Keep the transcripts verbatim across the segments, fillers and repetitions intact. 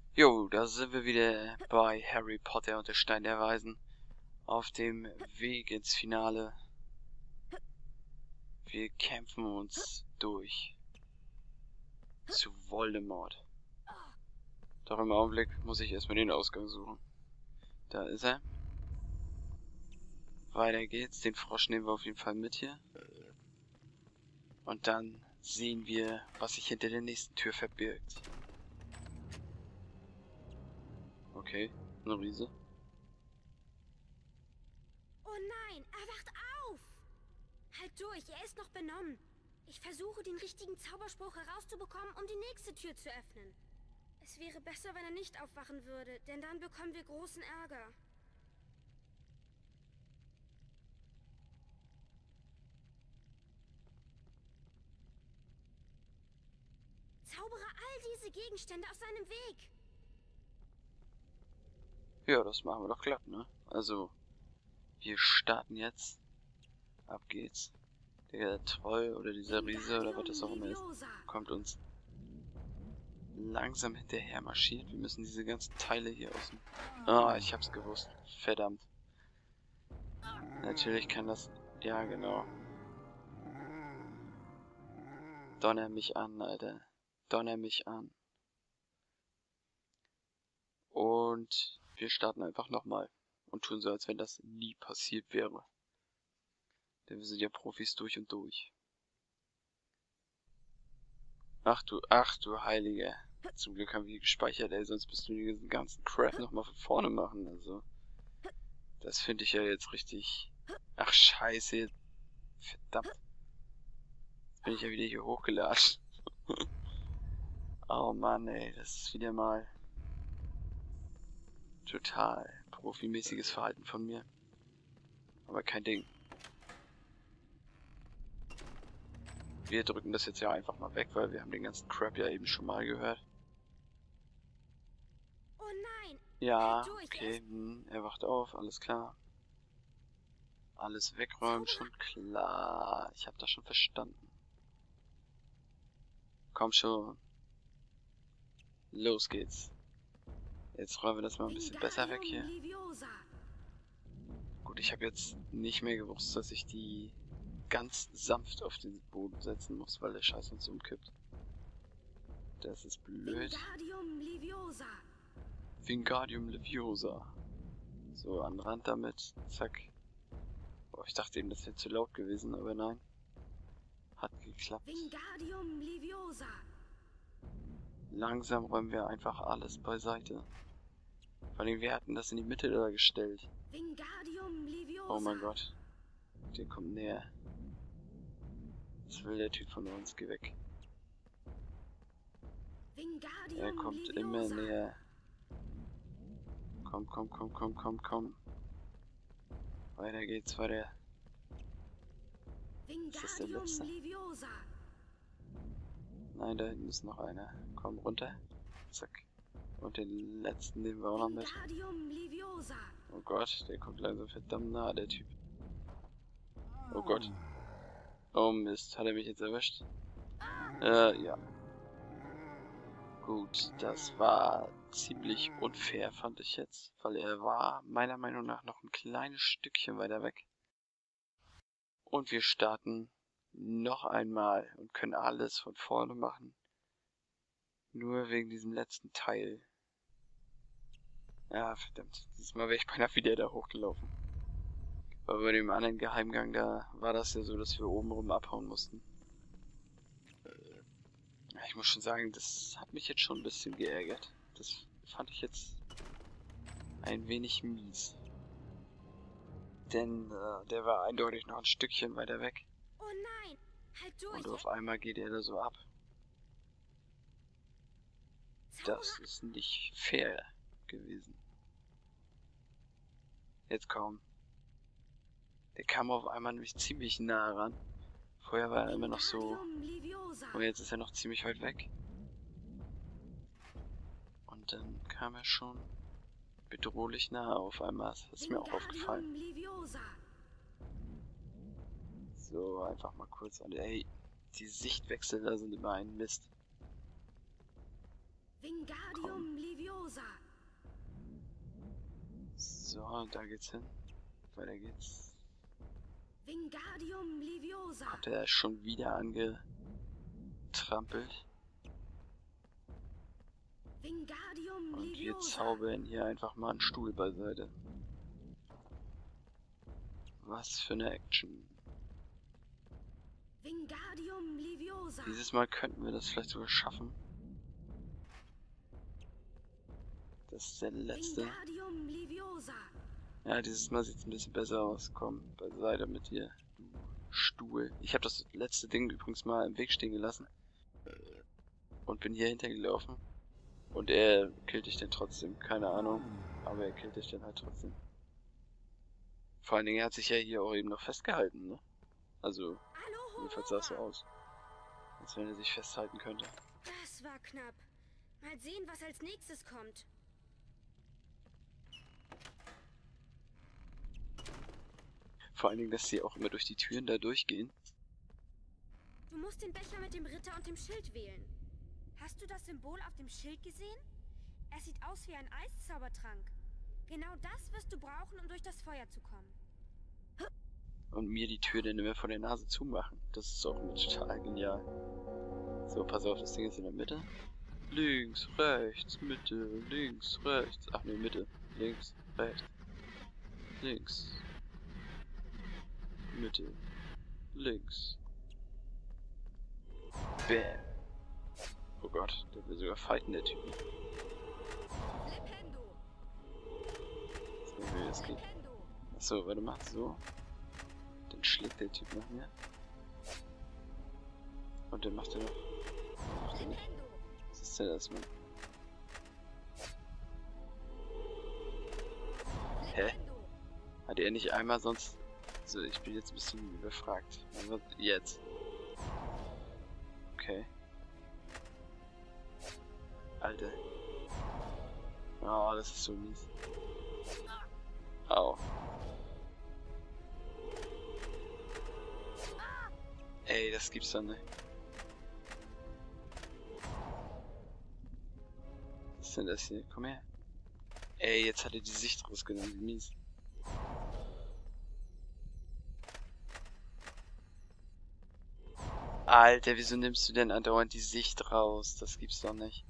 Jo, da sind wir wieder bei Harry Potter und der Stein der Weisen. Auf dem Weg ins Finale. Wir kämpfen uns durch zu Voldemort. Doch im Augenblick muss ich erstmal den Ausgang suchen. Da ist er. Weiter geht's. Den Frosch nehmen wir auf jeden Fall mit hier. Und dann sehen wir, was sich hinter der nächsten Tür verbirgt. Okay, eine Riese. Oh nein, er wacht auf! Halt durch, er ist noch benommen. Ich versuche, den richtigen Zauberspruch herauszubekommen, um die nächste Tür zu öffnen. Es wäre besser, wenn er nicht aufwachen würde, denn dann bekommen wir großen Ärger. Zaubere all diese Gegenstände aus seinem Weg! Ja, das machen wir doch glatt, ne? Also, wir starten jetzt. Ab geht's. Der Troll oder dieser Riese oder was das auch immer ist, kommt uns langsam hinterher marschiert. Wir müssen diese ganzen Teile hier aus dem... Ah, ich hab's gewusst. Verdammt. Natürlich kann das... Ja, genau. Donner mich an, Alter. Donner mich an. Und wir starten einfach nochmal. Und tun so, als wenn das nie passiert wäre. Denn wir sind ja Profis durch und durch. Ach du, ach du Heilige. Zum Glück haben wir hier gespeichert, ey, sonst müssten wir diesen ganzen Crap nochmal von vorne machen, also. Das finde ich ja jetzt richtig... Ach scheiße. Verdammt. Jetzt bin ich ja wieder hier hochgeladen. Oh Mann, ey, das ist wieder mal... total profimäßiges Verhalten von mir. Aber kein Ding. Wir drücken das jetzt ja einfach mal weg, weil wir haben den ganzen Crap ja eben schon mal gehört. Oh nein! Ja, okay, hm, er wacht auf, alles klar. Alles wegräumen, schon klar. Ich habe das schon verstanden. Komm schon. Los geht's. Jetzt räumen wir das mal ein bisschen besser weg hier. Gut, ich habe jetzt nicht mehr gewusst, dass ich die ganz sanft auf den Boden setzen muss, weil der Scheiß uns umkippt. Das ist blöd. Wingardium Leviosa. So, an den Rand damit. Zack. Boah, ich dachte eben, das wäre zu laut gewesen, aber nein. Hat geklappt. Wingardium Leviosa. Langsam räumen wir einfach alles beiseite. Vor allem, wir hatten das in die Mitte da gestellt. Wingardium Leviosa. Oh mein Gott. Der kommt näher. Was will der Typ von uns? Geh weg. Wingardium Er kommt Leviosa. immer näher. Komm, komm, komm, komm, komm, komm. Weiter geht's, weiter. Ist das der letzte? Leviosa. Nein, da hinten ist noch einer. Komm, runter. Zack. Und den letzten nehmen wir auch noch mit. Leviosa. Oh Gott, der kommt langsam verdammt nah, der Typ. Oh Gott. Oh Mist, hat er mich jetzt erwischt? Äh, ja. Gut, das war ziemlich unfair, fand ich jetzt. Weil er war meiner Meinung nach noch ein kleines Stückchen weiter weg. Und wir starten noch einmal und können alles von vorne machen. Nur wegen diesem letzten Teil. Ja, verdammt. Diesmal wäre ich beinahe wieder da hochgelaufen. Aber bei dem anderen Geheimgang, da war das ja so, dass wir oben rum abhauen mussten. Ich muss schon sagen, das hat mich jetzt schon ein bisschen geärgert. Das fand ich jetzt ein wenig mies. Denn äh, der war eindeutig noch ein Stückchen weiter weg. Oh nein, halt durch. Und auf einmal geht er da so ab. Das ist nicht fair gewesen. Jetzt komm. Der kam auf einmal nämlich ziemlich nah ran. Vorher war er immer noch so... Und jetzt ist er noch ziemlich weit weg. Und dann kam er schon bedrohlich nah auf einmal. Das ist mir auch aufgefallen. So, einfach mal kurz an. Ey, die Sichtwechsel da sind immer ein Mist. Wingardium Leviosa. Leviosa. So, da geht's hin. Weiter geht's. Wingardium Leviosa. Hat er schon wieder angetrampelt. Wingardium Und wir Leviosa. zaubern hier einfach mal einen Stuhl beiseite. Was für eine Action. Wingardium Leviosa. Dieses Mal könnten wir das vielleicht sogar schaffen. Das ist der letzte. Wingardium Leviosa. Ja, dieses Mal sieht es ein bisschen besser aus. Komm, beiseite mit dir, du Stuhl. Ich habe das letzte Ding übrigens mal im Weg stehen gelassen. Und bin hier hintergelaufen. Und er killt dich dann trotzdem. Keine Ahnung. Aber er killt dich dann halt trotzdem. Vor allen Dingen, er hat sich ja hier auch eben noch festgehalten, ne? Also, jedenfalls sah es so aus. Als wenn er sich festhalten könnte. Das war knapp. Mal sehen, was als nächstes kommt. Vor allen Dingen, dass sie auch immer durch die Türen da durchgehen. Du musst den Becher mit dem Ritter und dem Schild wählen. Hast du das Symbol auf dem Schild gesehen? Es sieht aus wie ein Eiszaubertrank. Genau das wirst du brauchen, um durch das Feuer zu kommen. Und mir die Tür dann immer vor der Nase zumachen. Das ist auch immer total genial. So, pass auf, das Ding ist in der Mitte. Links, rechts, Mitte, links, rechts. Ach ne, Mitte. Links, rechts. Links. Mitte. Links. Bam. Oh Gott, der will sogar fighten, der Typ. Flipendo. Jetzt mal, wie das geht. Achso, warte mal, so. Dann schlägt der Typ nach mir. Und dann macht er noch. Macht er nicht. Was ist denn das, Mann? Hä? Hat er nicht einmal sonst... Also, ich bin jetzt ein bisschen überfragt. Also, jetzt. Okay. Alter. Oh, das ist so mies. Au. Ey, das gibt's doch nicht. Was ist denn das hier? Komm her. Ey, jetzt hat er die Sicht rausgenommen. Wie mies. Alter, wieso nimmst du denn andauernd die Sicht raus? Das gibt's doch nicht.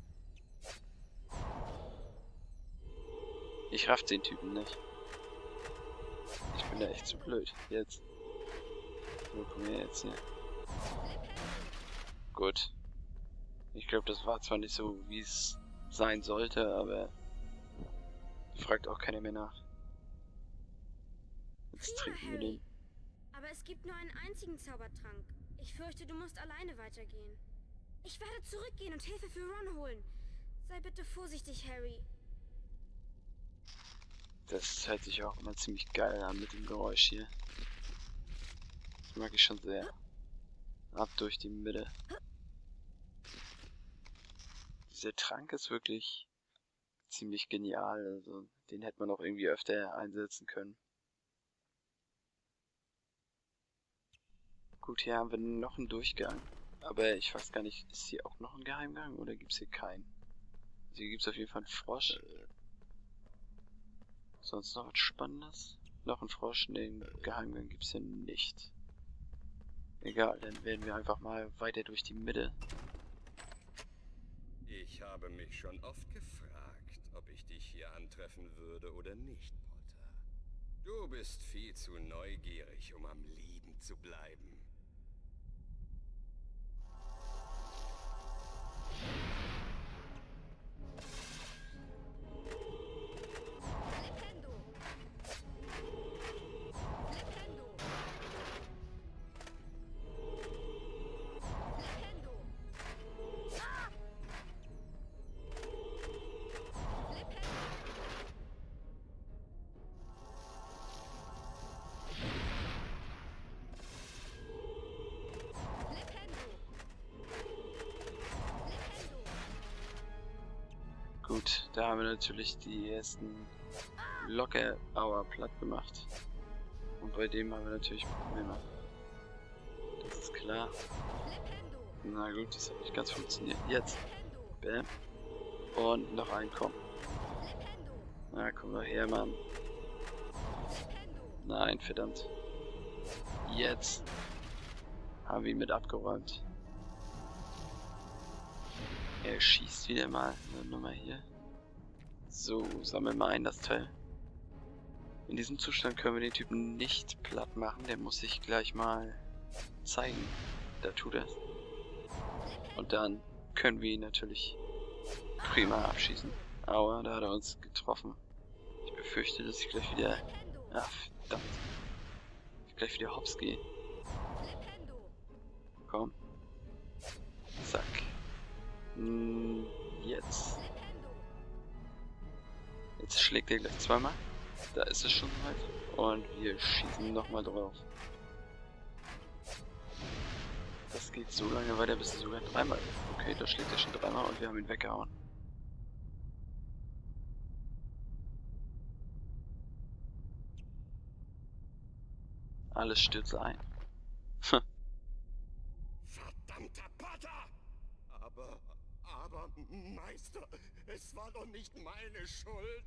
Ich raff den Typen nicht. Ich bin da echt zu blöd. Jetzt. So, komm her jetzt hier. Gut. Ich glaube, das war zwar nicht so, wie es sein sollte, aber fragt auch keiner mehr nach. Jetzt trinken wir den. Aber es gibt nur einen einzigen Zaubertrank. Ich fürchte, du musst alleine weitergehen. Ich werde zurückgehen und Hilfe für Ron holen. Sei bitte vorsichtig, Harry. Das hört sich auch immer ziemlich geil an mit dem Geräusch hier. Das mag ich schon sehr. Ab durch die Mitte. Dieser Trank ist wirklich ziemlich genial. Also den hätte man auch irgendwie öfter einsetzen können. Gut, hier haben wir noch einen Durchgang. Aber ich weiß gar nicht, ist hier auch noch ein Geheimgang oder gibt es hier keinen? Also hier gibt es auf jeden Fall einen Frosch. Sonst noch was Spannendes? Noch ein Frosch? Ne, einen Geheimgang gibt es hier nicht. Egal, dann werden wir einfach mal weiter durch die Mitte. Ich habe mich schon oft gefragt, ob ich dich hier antreffen würde oder nicht, Potter. Du bist viel zu neugierig, um am Leben zu bleiben. Gut, da haben wir natürlich die ersten locker Aua platt gemacht. Und bei dem haben wir natürlich Probleme. Das ist klar. Na gut, das hat nicht ganz funktioniert. Jetzt. Bam. Und noch ein Kommen. Na, komm doch her, Mann. Nein, verdammt. Jetzt haben wir ihn mit abgeräumt. Er schießt wieder mal. Nummer hier. So, sammeln wir ein das Teil. In diesem Zustand können wir den Typen nicht platt machen. Der muss sich gleich mal zeigen. Da tut er es. Und dann können wir ihn natürlich prima abschießen. Aua, da hat er uns getroffen. Ich befürchte, dass ich gleich wieder... Ach, verdammt. Ich gleich wieder hops gehe. Komm. Zack. Hm, jetzt. Jetzt schlägt er gleich zweimal. Da ist es schon soweit. Und wir schießen nochmal drauf. Das geht so lange weiter, bis er sogar dreimal... Okay, da schlägt er schon dreimal und wir haben ihn weggehauen. Alles stürzt ein. Verdammter Potter! Aber, aber, Meister, es war doch nicht meine Schuld.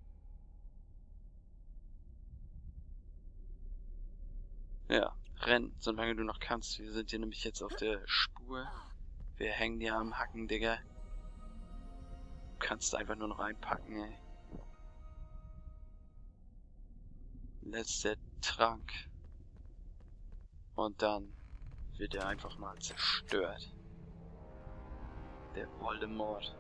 Ja, renn, solange du noch kannst. Wir sind hier nämlich jetzt auf der Spur. Wir hängen dir am Hacken, Digga. Du kannst einfach nur noch einpacken, ey. Letzter Trank. Und dann wird er einfach mal zerstört. Der Voldemort.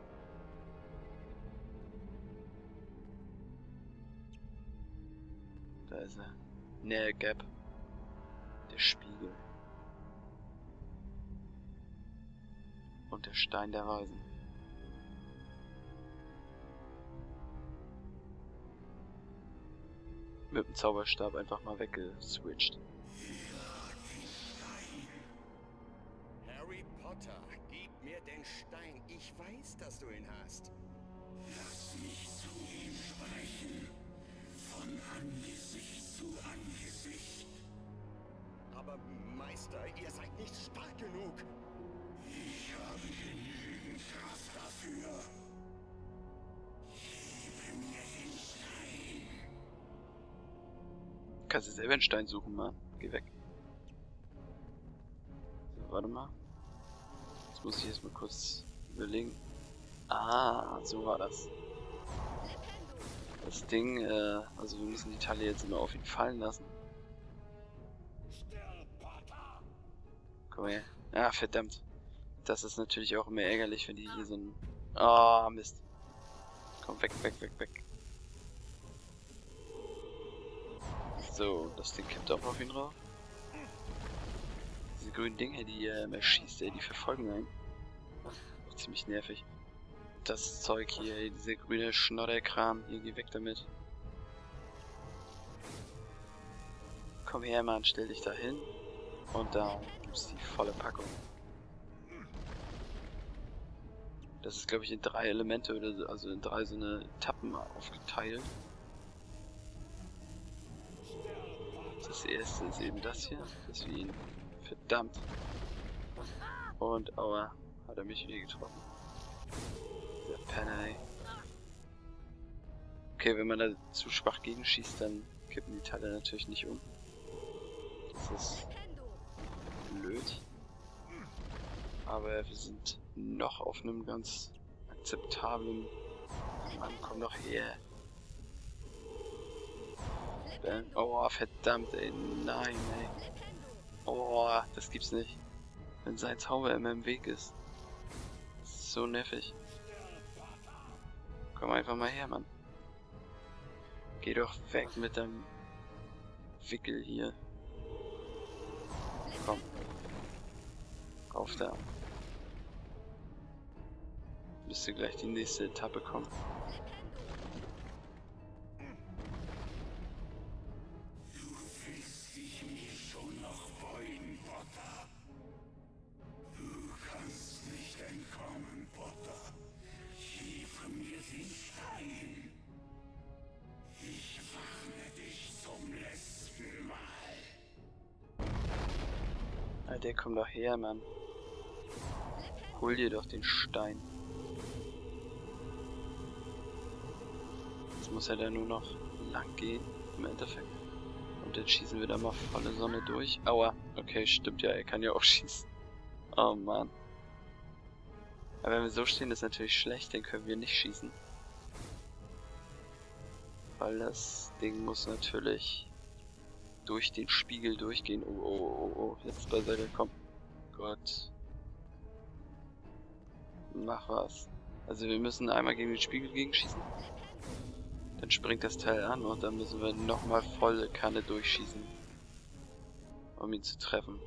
Da ist er. Nähe Gap. Der Spiegel. Und der Stein der Weisen. Mit dem Zauberstab einfach mal weggeswitcht. Harry Potter, gib mir den Stein. Ich weiß, dass du ihn hast. Lass mich zu ihm sprechen. Von Angesicht zu Angesicht. Aber Meister, ihr seid nicht stark genug. Ich habe genügend Kraft dafür. Gib mir den Stein. Kannst du selber einen Stein suchen, Mann. Geh weg. So, warte mal. Jetzt muss ich erst mal kurz überlegen. Ah, so war das. Das Ding, äh, also wir müssen die Teile jetzt immer auf ihn fallen lassen. Komm her. Ah, verdammt. Das ist natürlich auch immer ärgerlich, wenn die hier so ein... Oh, Mist. Komm, weg, weg, weg, weg. So, das Ding kippt auch auf ihn drauf. Diese grünen Dinge, die er immer schießt, ey, die verfolgen einen. Auch ziemlich nervig. Das Zeug hier, ey, dieser grüne Schnodderkram, hier, geh weg damit. Komm her, Mann, stell dich da hin. Und da gibt's die volle Packung. Das ist, glaube ich, in drei Elemente, oder so, also in drei so eine Etappen aufgeteilt. Das erste ist eben das hier, dass wir ihn... Verdammt. Und, aua, hat er mich wieder getroffen. Der Penner, ey. Okay, wenn man da zu schwach gegenschießt, dann kippen die Teile natürlich nicht um. Das ist blöd. Aber wir sind noch auf einem ganz akzeptablen... Mann, komm doch her. Bam. Oh, verdammt, ey. Nein, ey. Oh, das gibt's nicht. Wenn sein Zauber immer im Weg ist. Das ist so nervig. Komm einfach mal her, Mann. Geh doch weg mit deinem Wickel hier. Komm. Auf da. Müsste gleich die nächste Etappe kommen. Der kommt doch her, Mann. Hol dir doch den Stein. Jetzt muss er da nur noch lang gehen, im Endeffekt. Und dann schießen wir da mal volle Sonne durch. Aua, okay, stimmt ja, er kann ja auch schießen. Oh Mann. Aber wenn wir so stehen, ist natürlich schlecht, dann können wir nicht schießen. Weil das Ding muss natürlich durch den Spiegel durchgehen. Oh, oh, oh, oh, jetzt beiseite, komm. Gott. Mach was. Also wir müssen einmal gegen den Spiegel gegenschießen. Dann springt das Teil an und dann müssen wir nochmal volle Kanne durchschießen. Um ihn zu treffen.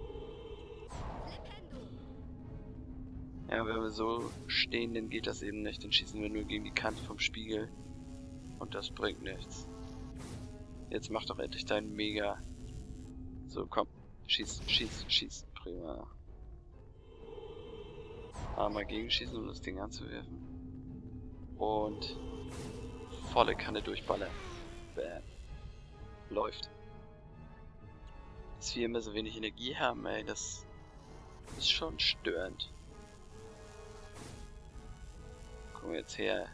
Ja, wenn wir so stehen, dann geht das eben nicht. Dann schießen wir nur gegen die Kante vom Spiegel. Und das bringt nichts. Jetzt mach doch endlich deinen Mega. So, komm. Schieß, schieß, schieß. Prima. Einmal gegenschießen, um das Ding anzuwerfen. Und volle Kanne durchballern. Bam. Läuft. Dass wir immer so wenig Energie haben, ey, das ist schon störend. Komm jetzt her.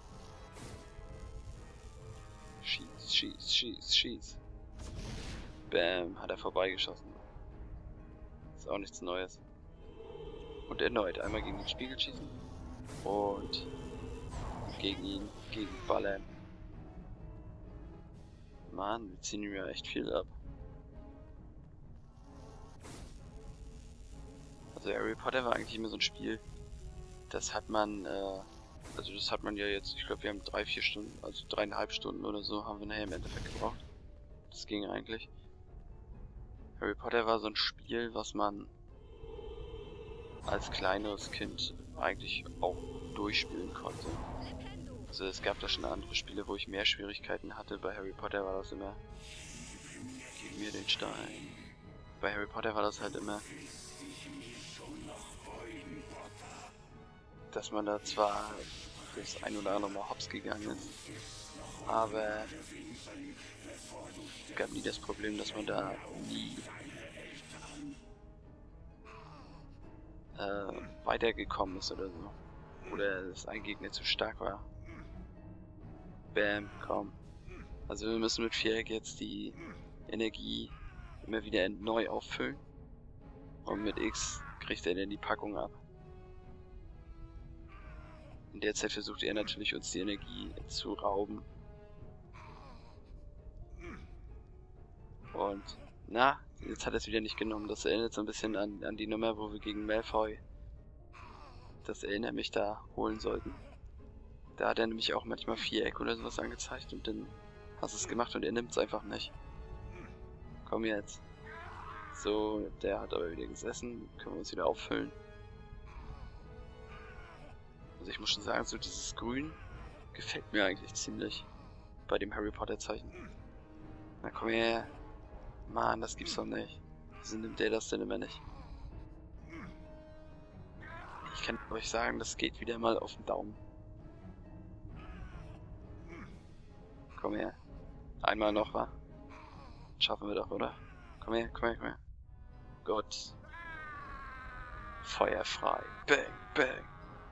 Schieß, schieß, schieß, schieß. Bam, hat er vorbeigeschossen. Ist auch nichts Neues. Und erneut einmal gegen den Spiegel schießen. Und gegen ihn, gegen Ballern. Mann, wir ziehen ihm ja echt viel ab. Also Harry Potter war eigentlich immer so ein Spiel, das hat man, äh, also das hat man ja jetzt, ich glaube wir haben drei, vier Stunden, also dreieinhalb Stunden oder so haben wir nachher im Endeffekt gebraucht. Das ging eigentlich. Harry Potter war so ein Spiel, was man als kleineres Kind eigentlich auch durchspielen konnte. Also es gab da schon andere Spiele, wo ich mehr Schwierigkeiten hatte. Bei Harry Potter war das immer, gib mir den Stein. Bei Harry Potter war das halt immer, dass man da zwar das ein oder andere Mal hops gegangen ist, aber es gab nie das Problem, dass man da nie äh, weitergekommen ist oder so. Oder dass ein Gegner zu stark war. Bam, komm. Also wir müssen mit Viereck jetzt die Energie immer wieder neu auffüllen. Und mit X kriegt er dann die Packung ab. In der Zeit versucht er natürlich uns die Energie zu rauben. Und, na, jetzt hat er es wieder nicht genommen. Das erinnert so ein bisschen an, an die Nummer, wo wir gegen Malfoy das Erinnert mich da holen sollten. Da hat er nämlich auch manchmal Viereck oder sowas angezeigt und dann hast du es gemacht und er nimmt es einfach nicht. Komm jetzt. So, der hat aber wieder gesessen. Können wir uns wieder auffüllen. Also ich muss schon sagen, so dieses Grün gefällt mir eigentlich ziemlich bei dem Harry Potter Zeichen. Na komm her. Mann, das gibt's doch nicht. Wieso nimmt der das denn immer nicht? Ich kann euch sagen, das geht wieder mal auf den Daumen. Komm her. Einmal noch, wa? Schaffen wir doch, oder? Komm her, komm her, komm her. Gott. Feuer frei. Bang, bang.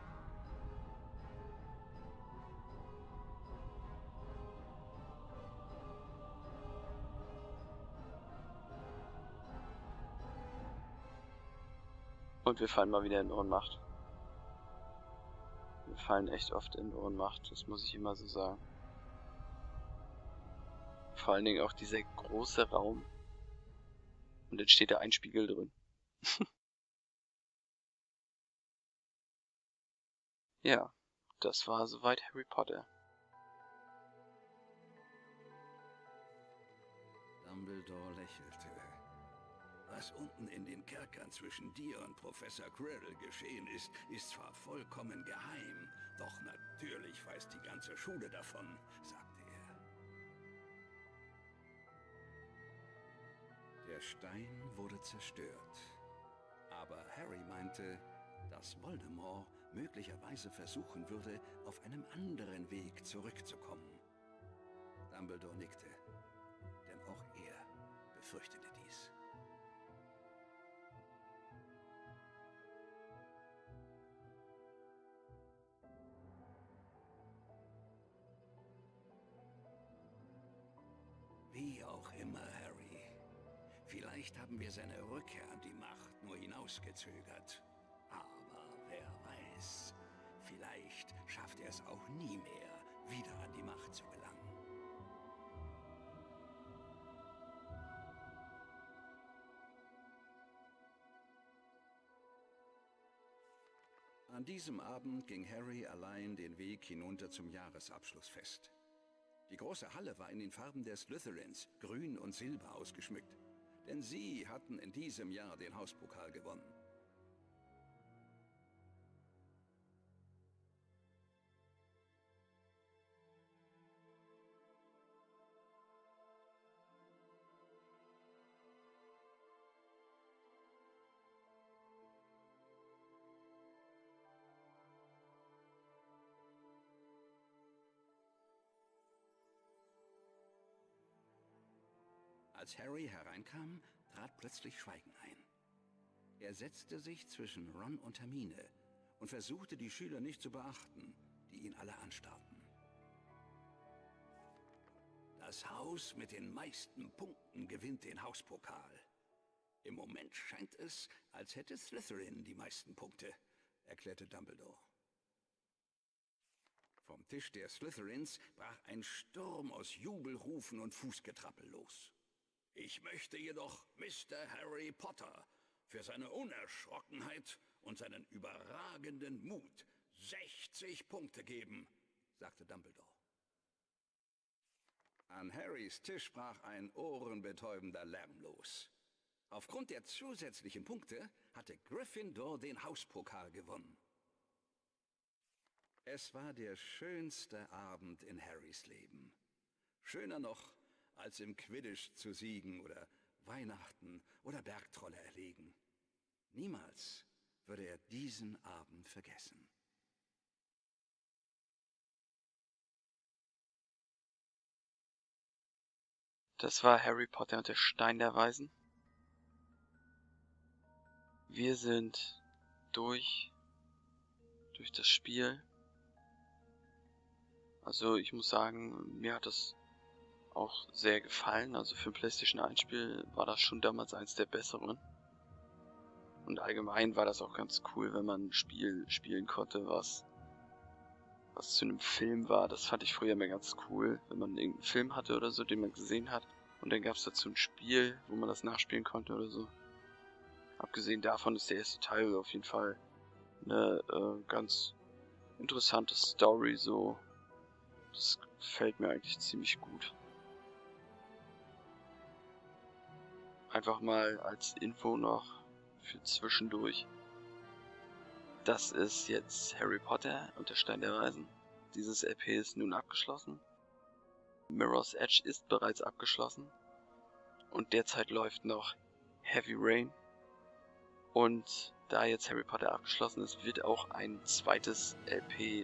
Und wir fallen mal wieder in Ohnmacht. Wir fallen echt oft in Ohnmacht, das muss ich immer so sagen. Vor allen Dingen auch dieser große Raum. Und jetzt steht da ein Spiegel drin. Ja, das war soweit Harry Potter. Dumbledore lächelte. Was unten in den Kerkern zwischen dir und Professor Quirrell geschehen ist, ist zwar vollkommen geheim, doch natürlich weiß die ganze Schule davon, sagte er. Der Stein wurde zerstört. Aber Harry meinte, dass Voldemort möglicherweise versuchen würde, auf einem anderen Weg zurückzukommen. Dumbledore nickte, denn auch er befürchtete dies. Vielleicht haben wir seine Rückkehr an die Macht nur hinausgezögert. Aber wer weiß, vielleicht schafft er es auch nie mehr, wieder an die Macht zu gelangen. An diesem Abend ging Harry allein den Weg hinunter zum Jahresabschlussfest. Die große Halle war in den Farben der Slytherins, grün und silber, ausgeschmückt. Denn sie hatten in diesem Jahr den Hauspokal gewonnen. Als Harry hereinkam, trat plötzlich Schweigen ein. Er setzte sich zwischen Ron und Hermine und versuchte, die Schüler nicht zu beachten, die ihn alle anstarrten. Das Haus mit den meisten Punkten gewinnt den Hauspokal. Im Moment scheint es, als hätte Slytherin die meisten Punkte, erklärte Dumbledore. Vom Tisch der Slytherins brach ein Sturm aus Jubelrufen und Fußgetrappel los. Ich möchte jedoch Mister Harry Potter für seine Unerschrockenheit und seinen überragenden Mut sechzig Punkte geben, sagte Dumbledore. An Harrys Tisch brach ein ohrenbetäubender Lärm los. Aufgrund der zusätzlichen Punkte hatte Gryffindor den Hauspokal gewonnen. Es war der schönste Abend in Harrys Leben. Schöner noch, als im Quidditch zu siegen oder Weihnachten oder Bergtrolle erlegen. Niemals würde er diesen Abend vergessen. Das war Harry Potter und der Stein der Weisen. Wir sind durch, durch das Spiel. Also ich muss sagen, mir hat das auch sehr gefallen. Also für ein PlayStation eins Spiel war das schon damals eins der besseren. Und allgemein war das auch ganz cool, wenn man ein Spiel spielen konnte, was, was zu einem Film war. Das fand ich früher immer ganz cool, wenn man irgendeinen Film hatte oder so, den man gesehen hat. Und dann gab es dazu ein Spiel, wo man das nachspielen konnte oder so. Abgesehen davon ist der erste Teil auf jeden Fall eine äh, ganz interessante Story, so. Das gefällt mir eigentlich ziemlich gut. Einfach mal als Info noch für zwischendurch. Das ist jetzt Harry Potter und der Stein der Weisen. Dieses L P ist nun abgeschlossen. Mirror's Edge ist bereits abgeschlossen. Und derzeit läuft noch Heavy Rain. Und da jetzt Harry Potter abgeschlossen ist, wird auch ein zweites L P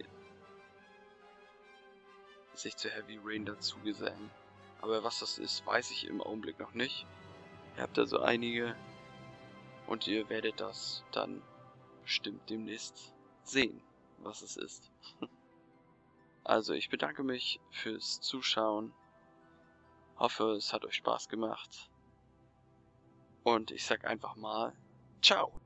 sich zu Heavy Rain dazu gesellen. Aber was das ist, weiß ich im Augenblick noch nicht. Ihr habt also einige und ihr werdet das dann bestimmt demnächst sehen, was es ist. Also ich bedanke mich fürs Zuschauen, hoffe es hat euch Spaß gemacht und ich sag einfach mal ciao.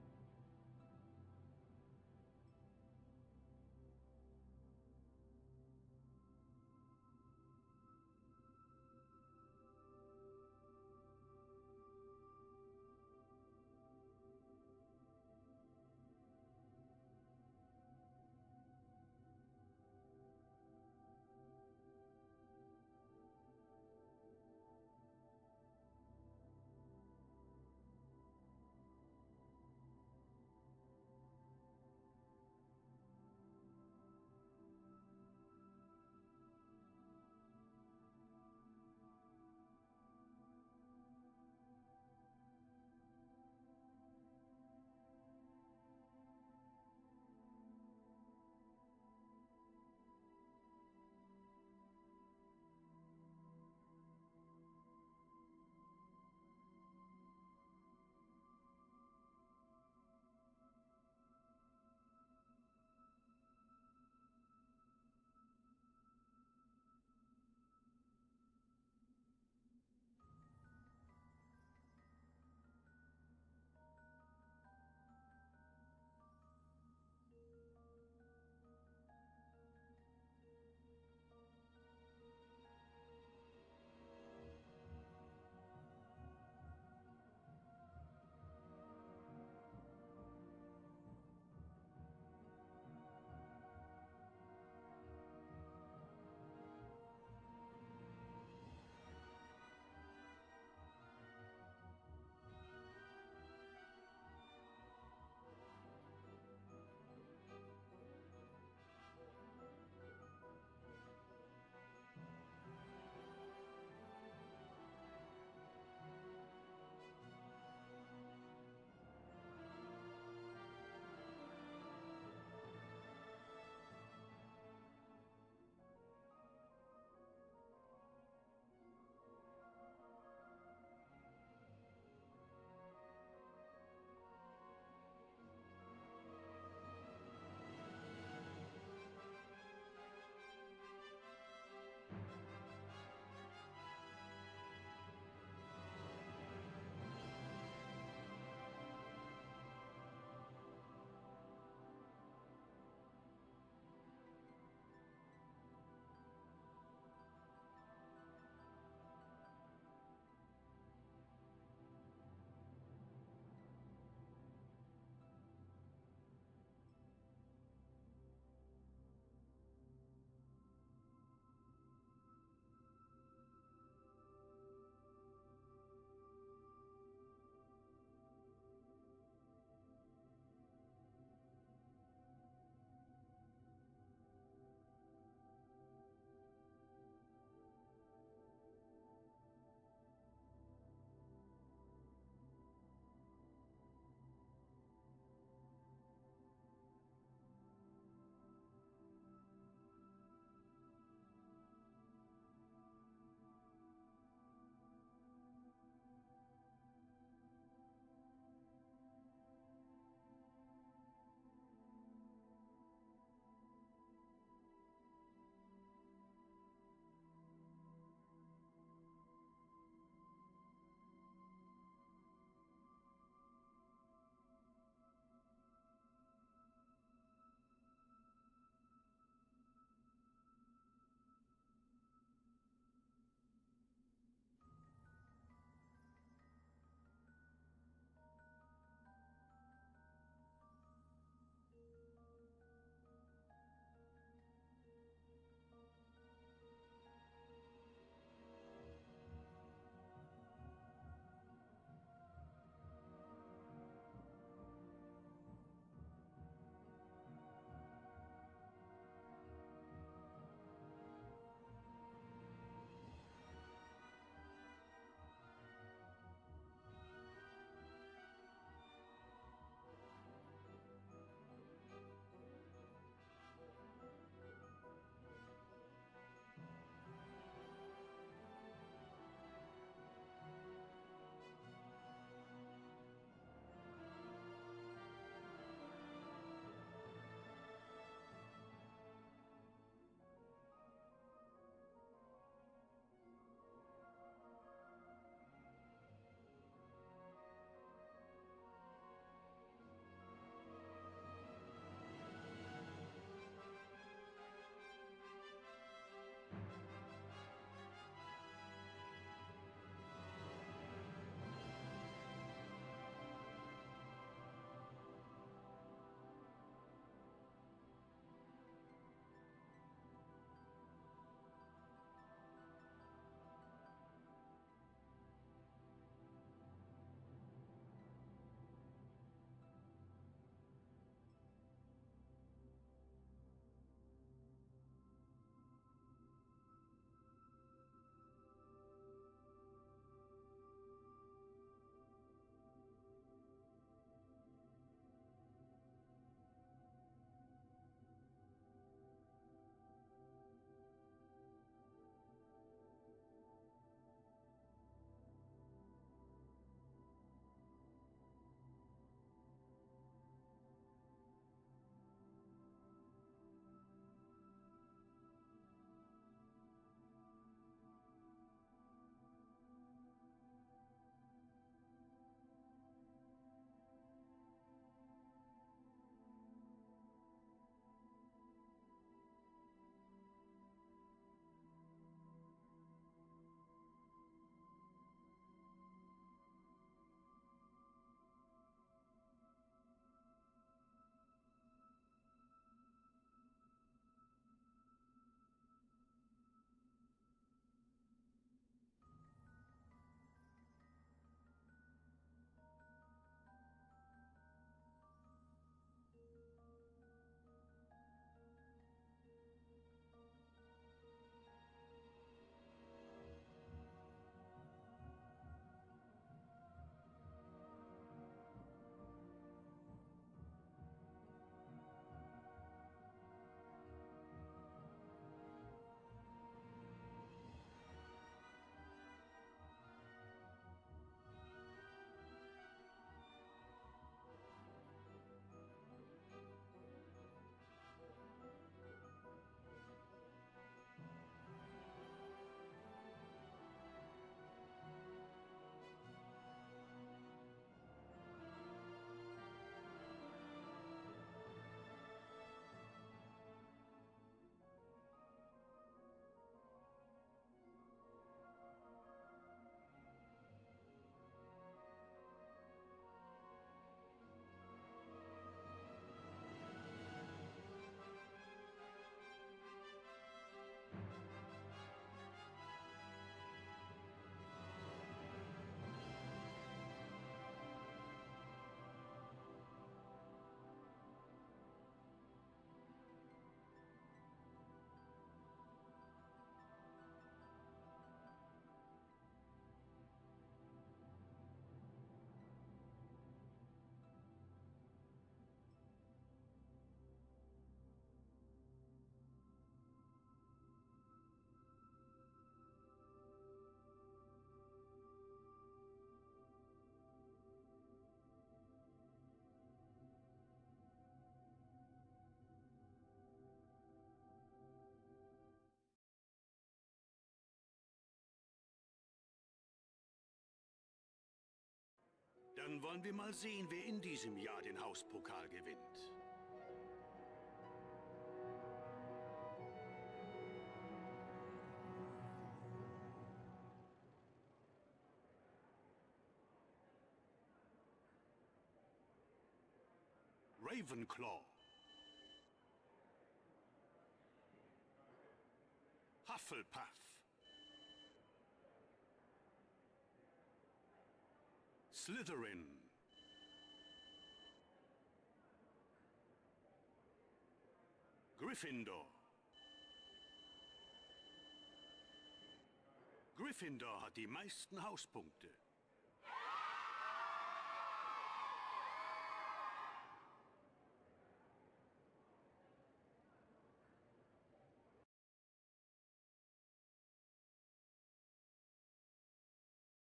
Dann wollen wir mal sehen, wer in diesem Jahr den Hauspokal gewinnt. Ravenclaw. Hufflepuff. Slytherin. Gryffindor. Gryffindor hat die meisten Hauspunkte.